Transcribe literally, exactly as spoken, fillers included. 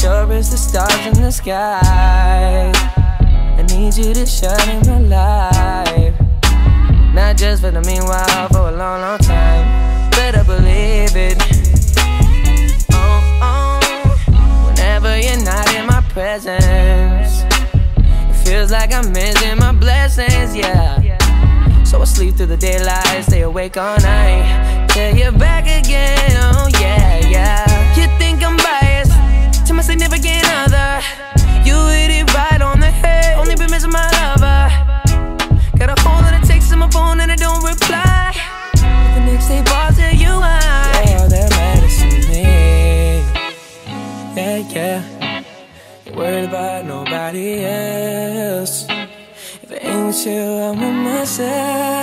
sure as the stars in the sky. I need you to shine in my life, not just for the meanwhile, for a long, long time. Better believe it. Oh, oh. Whenever you're not in my presence, it feels like I'm missing my blessings, yeah. So I sleep through the daylight, stay awake all night till you're back again, oh yeah, yeah. You think I'm biased to my significant other? You hit it right on the head, only been missing my lover. Got a hole in the text in my phone and I don't reply. The next day balls tell you why. You're all that matters to me. Yeah, yeah. You're worried about nobody else. If it ain't with you, I'm with myself.